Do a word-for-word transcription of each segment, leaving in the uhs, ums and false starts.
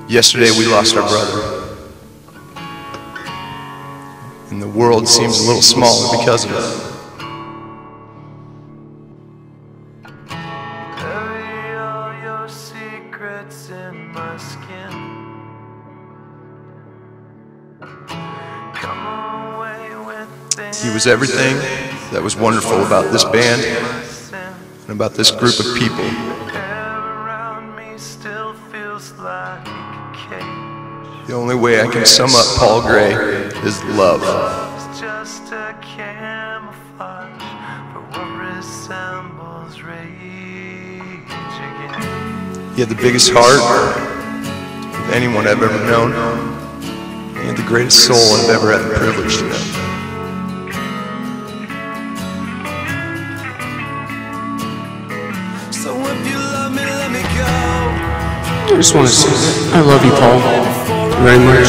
Yesterday we lost our brother, and the world seems a little smaller because of it. Bury all your secrets in my skin. Come away with He was everything that was wonderful about this band and about this group of people. The only way I can sum up Paul Gray is love. Just a camouflage for what resembles rage again. He had the biggest heart of anyone I've ever known. He had the greatest soul I've ever had the privilege to know. So if you love me, let me go. I just want to say that I love you, Paul, very much.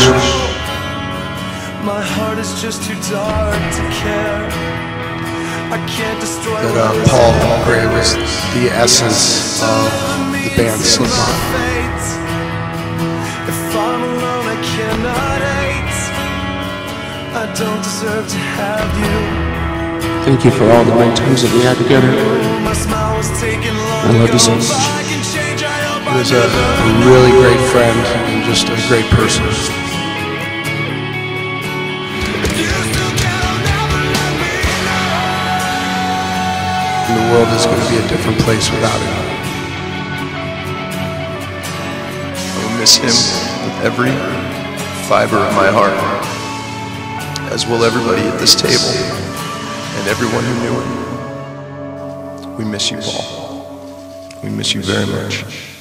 My heart is just too dark to care. I can't destroy That uh, Paul Gray was the essence of the band Slipknot. If I'm alone, I cannot hate. I don't deserve to have you. Thank you for all the great times that we had together. My smile was taken long I love you so ago. much. I can change, I hope He was a, a really great friend and just a great person. And the world is going to be a different place without him. I will miss him with every fiber of my heart, as will everybody at this table and everyone who knew him. We miss you, Paul. We miss you very much.